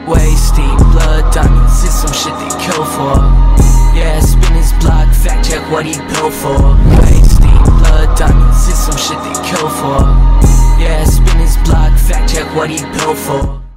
Wasting blood diamonds is some shit they kill for. Yeah, spin his block, fact check what he built for. Wasting blood diamonds is some shit they kill for. Yeah, spin his block, fact check what he built for.